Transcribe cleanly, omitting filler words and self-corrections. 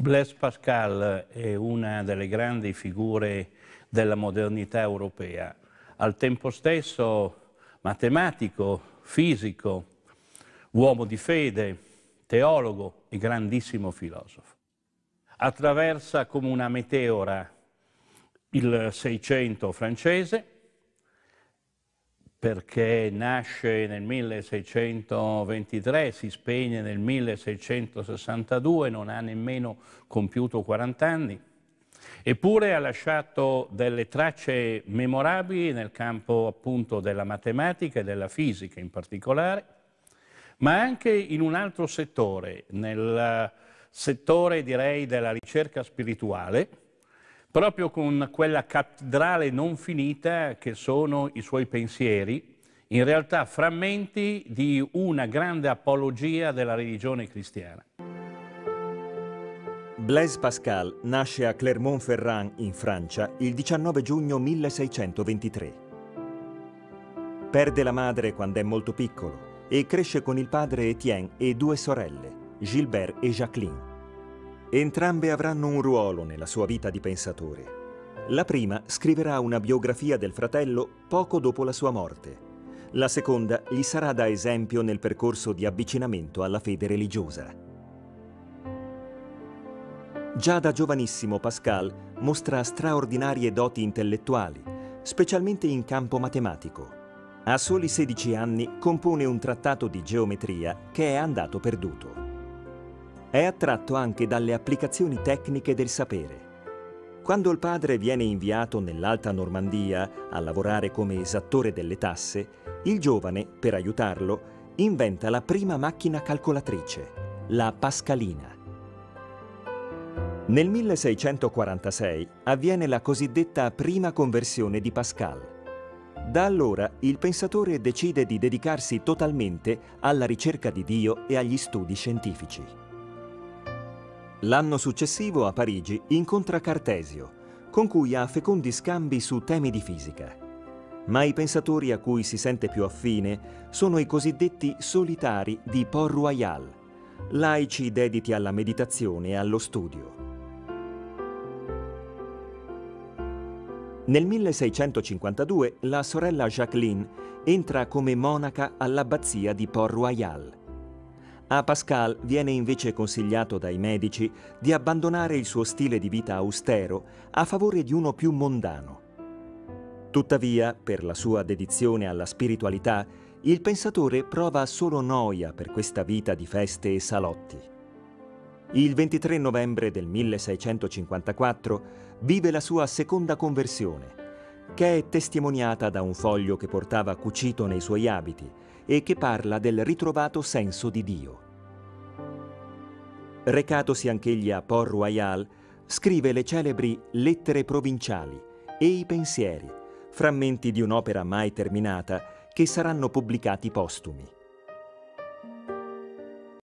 Blaise Pascal è una delle grandi figure della modernità europea, al tempo stesso matematico, fisico, uomo di fede, teologo e grandissimo filosofo. Attraversa come una meteora il Seicento francese, perché nasce nel 1623, si spegne nel 1662, non ha nemmeno compiuto 40 anni, eppure ha lasciato delle tracce memorabili nel campo appunto della matematica e della fisica in particolare, ma anche in un altro settore, nel settore direi della ricerca spirituale, proprio con quella cattedrale non finita che sono i suoi pensieri, in realtà frammenti di una grande apologia della religione cristiana. Blaise Pascal nasce a Clermont-Ferrand, in Francia, il 19 giugno 1623. Perde la madre quando è molto piccolo e cresce con il padre Étienne e due sorelle, Gilbert e Jacqueline. Entrambe avranno un ruolo nella sua vita di pensatore. La prima scriverà una biografia del fratello poco dopo la sua morte. La seconda gli sarà da esempio nel percorso di avvicinamento alla fede religiosa. Già da giovanissimo Pascal mostra straordinarie doti intellettuali, specialmente in campo matematico. A soli 16 anni compone un trattato di geometria che è andato perduto. È attratto anche dalle applicazioni tecniche del sapere. Quando il padre viene inviato nell'Alta Normandia a lavorare come esattore delle tasse, il giovane, per aiutarlo, inventa la prima macchina calcolatrice, la Pascalina. Nel 1646 avviene la cosiddetta prima conversione di Pascal. Da allora il pensatore decide di dedicarsi totalmente alla ricerca di Dio e agli studi scientifici. L'anno successivo a Parigi incontra Cartesio, con cui ha fecondi scambi su temi di fisica. Ma i pensatori a cui si sente più affine sono i cosiddetti solitari di Port-Royal, laici dediti alla meditazione e allo studio. Nel 1652 la sorella Jacqueline entra come monaca all'abbazia di Port-Royal. A Pascal viene invece consigliato dai medici di abbandonare il suo stile di vita austero a favore di uno più mondano. Tuttavia, per la sua dedizione alla spiritualità, il pensatore prova solo noia per questa vita di feste e salotti. Il 23 novembre del 1654 vive la sua seconda conversione, che è testimoniata da un foglio che portava cucito nei suoi abiti e che parla del ritrovato senso di Dio. Recatosi anch'egli a Port-Royal, scrive le celebri Lettere provinciali e i pensieri, frammenti di un'opera mai terminata che saranno pubblicati postumi.